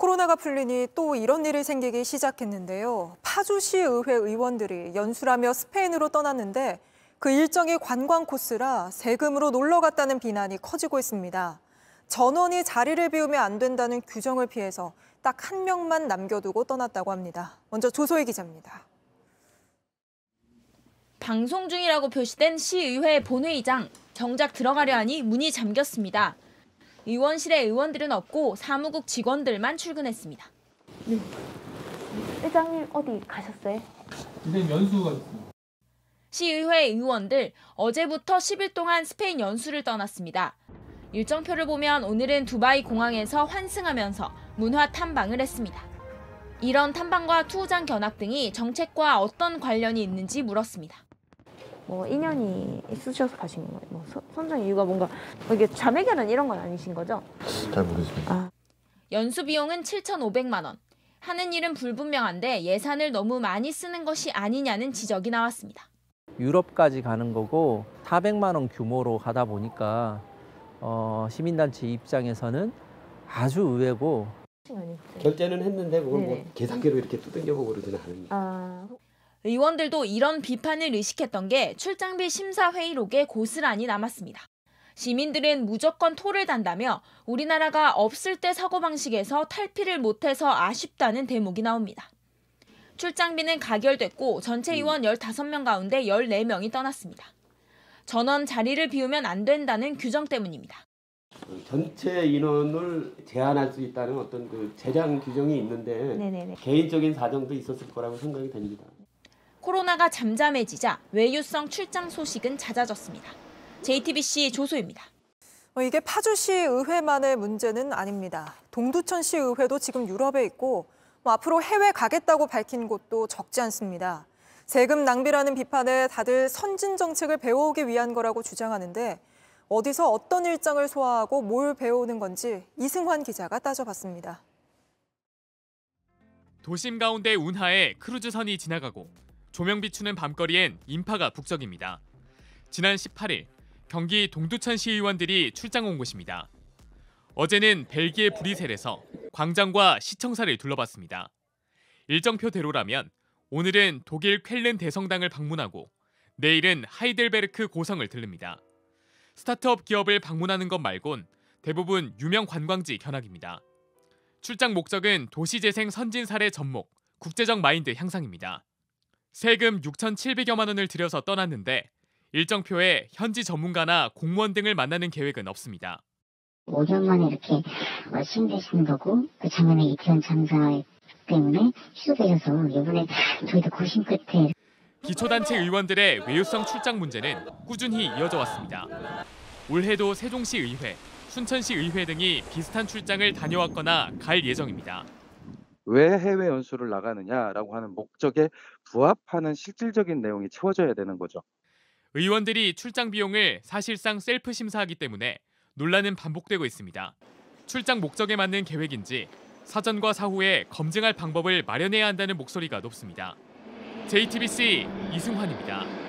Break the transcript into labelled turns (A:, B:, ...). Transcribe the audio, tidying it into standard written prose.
A: 코로나가 풀리니 또 이런 일이 생기기 시작했는데요. 파주시 의회 의원들이 연수라며 스페인으로 떠났는데 그 일정이 관광 코스라 세금으로 놀러 갔다는 비난이 커지고 있습니다. 전원이 자리를 비우면 안 된다는 규정을 피해서 딱 한 명만 남겨두고 떠났다고 합니다. 먼저 조소희 기자입니다.
B: 방송 중이라고 표시된 시의회 본회의장. 정작 들어가려 하니 문이 잠겼습니다. 의원실에 의원들은 없고 사무국 직원들만 출근했습니다.
C: 네. 회장님 어디 가셨어요?
D: 선생님 연수가 있습니다.
B: 시의회 의원들 어제부터 10일 동안 스페인 연수를 떠났습니다. 일정표를 보면 오늘은 두바이 공항에서 환승하면서 문화 탐방을 했습니다. 이런 탐방과 투우장 견학 등이 정책과 어떤 관련이 있는지 물었습니다.
C: 인연이 있으셔서 가신 거예요? 선정 이유가 뭔가 이게 자매 결혼 이런 건 아니신 거죠?
E: 잘 모르겠습니다.
B: 연수 비용은 7,500만 원. 하는 일은 불분명한데 예산을 너무 많이 쓰는 것이 아니냐는 지적이 나왔습니다.
F: 유럽까지 가는 거고 400만 원 규모로 가다 보니까 시민단체 입장에서는 아주 의외고.
G: 결제는 했는데 그걸 뭐 계산기로 이렇게 두들겨보고 그러지는 않습니다.
B: 의원들도 이런 비판을 의식했던 게 출장비 심사 회의록에 고스란히 남았습니다. 시민들은 무조건 토를 단다며 우리나라가 없을 때 사고방식에서 탈피를 못해서 아쉽다는 대목이 나옵니다. 출장비는 가결됐고 전체 의원 15명 가운데 14명이 떠났습니다. 전원 자리를 비우면 안 된다는 규정 때문입니다.
G: 전체 인원을 제한할 수 있다는 어떤 그 재량 규정이 있는데 개인적인 사정도 있었을 거라고 생각이 됩니다.
B: 코로나가 잠잠해지자 외유성 출장 소식은 잦아졌습니다. JTBC 조소희입니다.
A: 이게 파주시 의회만의 문제는 아닙니다. 동두천시 의회도 지금 유럽에 있고 앞으로 해외 가겠다고 밝힌 곳도 적지 않습니다. 세금 낭비라는 비판에 다들 선진 정책을 배워오기 위한 거라고 주장하는데 어디서 어떤 일정을 소화하고 뭘 배워오는 건지 이승환 기자가 따져봤습니다.
H: 도심 가운데 운하에 크루즈선이 지나가고 조명 비추는 밤거리엔 인파가 북적입니다. 지난 18일 경기 동두천시 의원들이 출장 온 곳입니다. 어제는 벨기에 브뤼셀에서 광장과 시청사를 둘러봤습니다. 일정표대로라면 오늘은 독일 쾰른 대성당을 방문하고 내일은 하이델베르크 고성을 들릅니다. 스타트업 기업을 방문하는 것 말곤 대부분 유명 관광지 견학입니다. 출장 목적은 도시재생 선진 사례 접목, 국제적 마인드 향상입니다. 세금 6,700여만 원을 들여서 떠났는데 일정표에 현지 전문가나 공무원 등을 만나는 계획은 없습니다.
I: 5년 만에 이렇게 신되시는 거고 그 작년에 이태원 참사 때문에 취소되셔서 이번에 저희도 고심 끝에
H: 기초단체 의원들의 외유성 출장 문제는 꾸준히 이어져 왔습니다. 올해도 세종시 의회, 순천시 의회 등이 비슷한 출장을 다녀왔거나 갈 예정입니다.
E: 왜 해외 연수를 나가느냐라고 하는 목적에 부합하는 실질적인 내용이 채워져야 되는 거죠.
H: 의원들이 출장 비용을 사실상 셀프 심사하기 때문에 논란은 반복되고 있습니다. 출장 목적에 맞는 계획인지 사전과 사후에 검증할 방법을 마련해야 한다는 목소리가 높습니다. JTBC 이승환입니다.